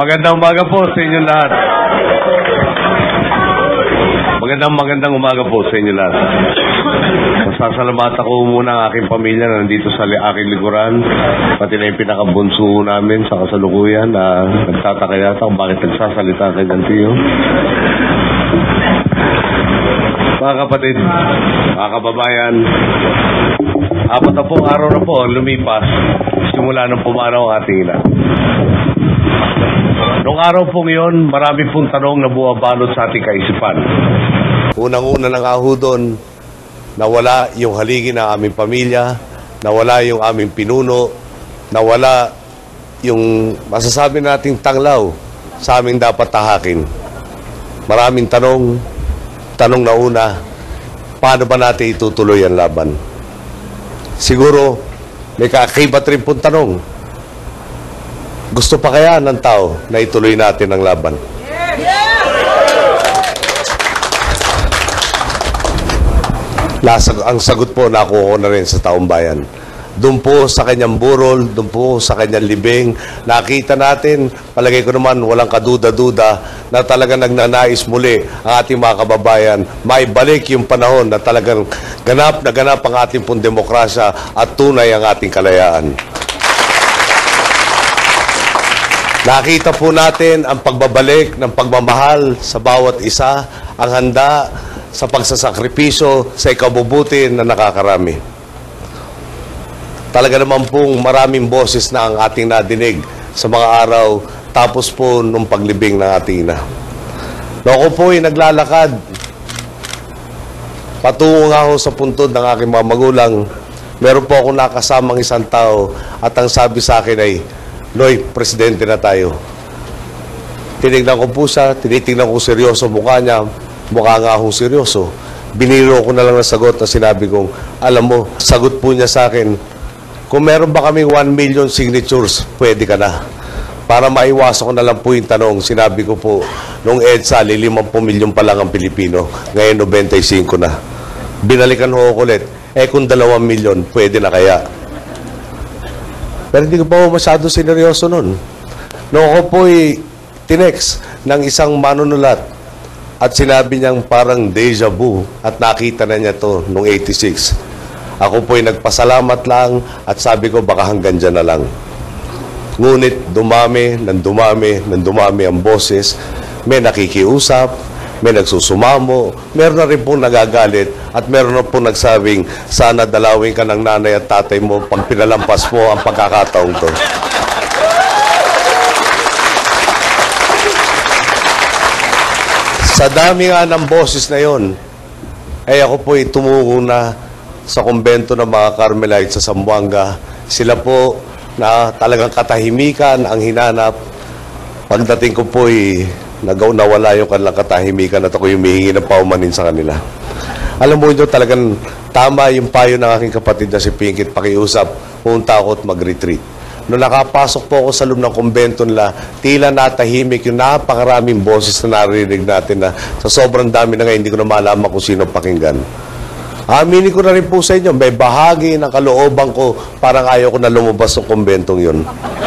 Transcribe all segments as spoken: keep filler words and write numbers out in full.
Magandang umaga po sa inyo lahat. Magandang magandang umaga po sa inyo lahat. Masasalamatan ko muna ang aking pamilya na nandito sa aking likuran, pati na yung pinakabunso namin sa kasalukuyan na nagtataka yata kung bakit nagsasalita kay Gantiyo. Mga kapatid, mga kababayan, apat na pong araw na po ang lumipas simula nang pumanaw ang ating ina. Noong araw pong iyon, marami pong tanong na buwabalot sa ating kaisipan. Unang-una ng aho doon, nawala yung haligi ng aming pamilya, nawala yung aming pinuno, nawala yung masasabi nating tanglaw sa aming dapat tahakin. Maraming tanong, tanong na una, paano ba natin itutuloy ang laban? Siguro, may kaakibat rin pong tanong, gusto pa kaya ng tao na ituloy natin ang laban? Lasag, ang sagot po nakuha ko na rin sa taong bayan. Doon po sa kanyang burol, doon po sa kanyang libing, nakita natin, palagay ko naman walang kaduda-duda, na talagang nagnanais muli ang ating mga kababayan, maibalik yung panahon na talagang ganap na ganap ang ating pong demokrasya at tunay ang ating kalayaan. Nakita po natin ang pagbabalik ng pagmamahal sa bawat isa, ang handa sa pagsasakripisyo sa ikabubuti na nakakarami. Talaga naman pong maraming boses na ang ating nadinig sa mga araw tapos po nung paglibing ng ating ina. Noong ako po ay naglalakad patungo nga ho sa puntod ng aking mga magulang, meron po akong nakasamang isang tao at ang sabi sa akin ay, Noy, presidente na tayo. Tinignan ko po siya, tinitignan ko seryoso mukha niya, mukha nga akong seryoso. Biniro ko na lang na sagot na sinabi kong, alam mo, sagot po niya sa akin, kung meron ba kaming one million signatures, pwede ka na. Para maiwasan ko na lang po yung tanong, sinabi ko po, nung EDSA, limampu milyon pa lang ang Pilipino, ngayon ninety-five na. Binalikan ho ko ulit, eh kung dalawang milyon, pwede na kaya? Pero hindi ko pa masyado sineryoso nun. Noong ako po'y tinext ng isang manunulat at sinabi niyang parang deja vu at nakita na niya to noong eighty-six. Ako po'y nagpasalamat lang at sabi ko baka hanggang dyan na lang. Ngunit dumami, nang dumami, nang dumami ang boses, may nakikiusap, may nagsusumamo, meron na rin pong nagagalit at meron na pong nagsabing sana dalawin ka ng nanay at tatay mo pag pinalampas mo ang pagkakataong to. Sa dami nga ng boses na yon, ay ako po'y tumungo na sa kumbento ng mga Carmelite sa Zamboanga. Sila po na talagang katahimikan ang hinanap. Pagdating ko po'y nagaw nawala yung kanilang katahimikan at ako yung humihingi ng paumanin sa kanila. Alam mo nyo, talagang tama yung payo ng aking kapatid na si Pinkit, pakiusap, punta ako at mag-retreat. Noong nakapasok po ako sa loob ng kumbento nila, tila natahimik yung napakaraming boses na narinig natin na sa sobrang dami na ngayon, hindi ko na malaman kung sino pakinggan. Aminin ko na rin po sa inyo, may bahagi ng kalooban ko, parang ayaw ko na lumabas ng kumbentong yun.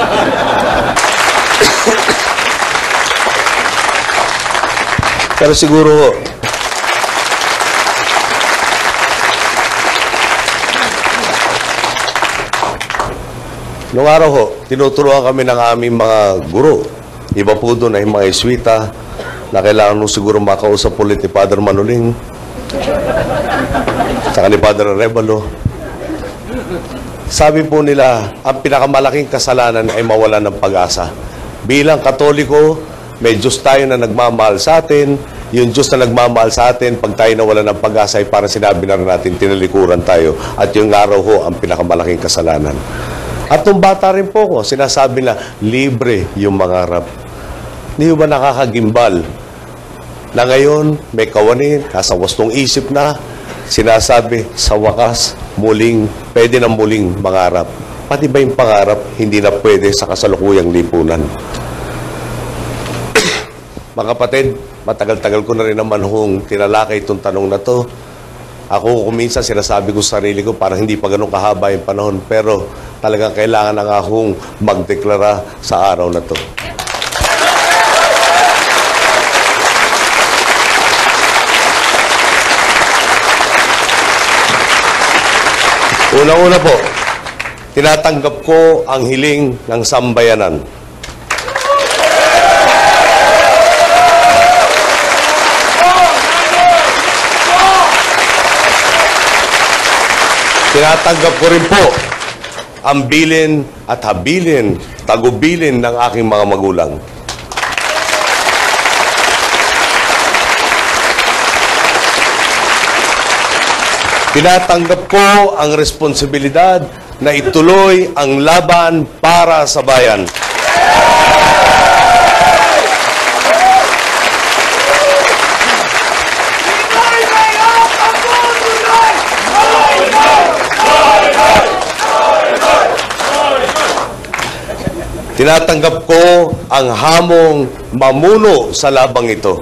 Pero siguro, noong araw ho, tinuturuan kami ng aming mga guro. Iba po doon ay mga iswita na kailangan nung siguro makausap ulit ni Father Manuling, saka ni Father Arevalo. Sabi po nila, ang pinakamalaking kasalanan ay mawala ng pag-asa. Bilang Katoliko, may Diyos tayo na nagmamahal sa atin. Yung Diyos na nagmamahal sa atin, pag tayo nawala ng pag-asa, ay parang sinabi na rin natin, tinalikuran tayo. At yung araw ho, ang pinakamalaking kasalanan. At nung bata rin po ko, sinasabi na, libre yung mangarap. Hindi ba nakakagimbal? Na ngayon, may kawanin, nasa wastong isip na, sinasabi, sa wakas, muling, pwede na muling mangarap. Pati ba yung pangarap, hindi na pwede sa kasalukuyang lipunan? Mga kapatid, matagal-tagal ko na rin naman hong tinalakay itong tanong na to. Ako kuminsan sinasabi ko sa sarili ko parang hindi pa ganun kahaba yung panahon, pero talagang kailangan na nga akong magdeklara sa araw na to. Una-una po, tinatanggap ko ang hiling ng sambayanan. Tinatanggap ko rin po ang bilin at habilin, tagubilin ng aking mga magulang. Tinatanggap ko ang responsibilidad na ituloy ang laban para sa bayan. Tinatanggap ko ang hamong mamuno sa labang ito.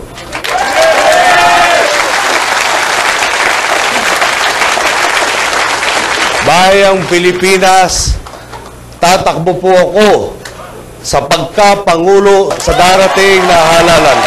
Bayang Pilipinas, tatakbo po ako sa pagkapangulo sa darating na halalan.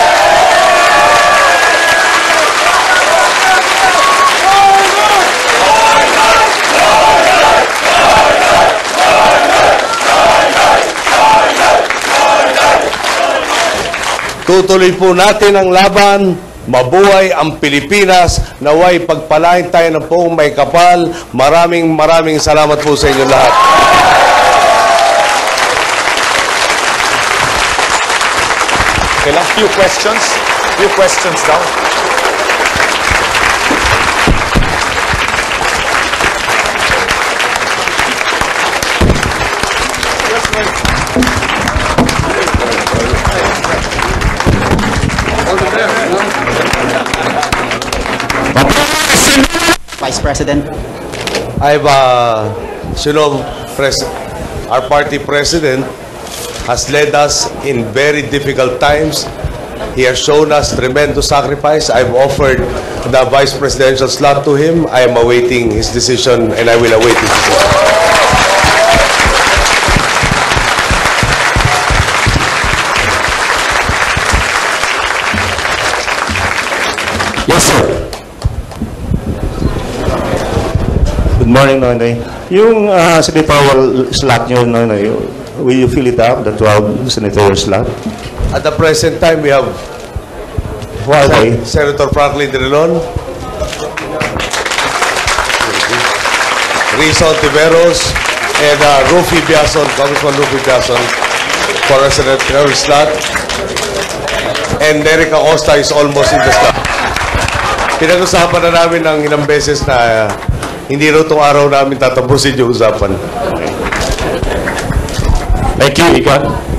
Tutuloy po natin ang laban. Mabuhay ang Pilipinas. Naway pagpalain tayo ng poong may kapal. Maraming maraming salamat po sa inyo lahat. Okay lang, few questions. Few questions daw. Vice President. I've, uh, you know, pres our party president has led us in very difficult times. He has shown us tremendous sacrifice. I've offered the vice presidential slot to him. I am awaiting his decision, and I will await his decision. Yes, sir. Good morning, Noynoy. Yung uh, senatorial slot nyo, Noynoy, will you fill it up, the twelve senatorial slot? At the present time, we have Okay. Senator Franklin Drilon, Rizal Tiveros, and uh, Rufi Biason, Congressman Rufi Biason, for a senatorial slot. And Derek Acosta is almost in the slot. Pinag-usapan na namin ng ilang beses na uh, hindi rin itong araw namin tatapusin yung usapan. Thank you, Ikan.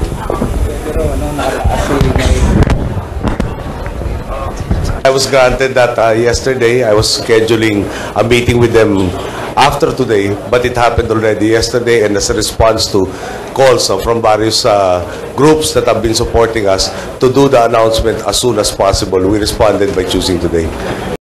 I was granted that uh, yesterday. I was scheduling a meeting with them after today, but it happened already yesterday, and as a response to calls uh, from various uh, groups that have been supporting us to do the announcement as soon as possible, we responded by choosing today.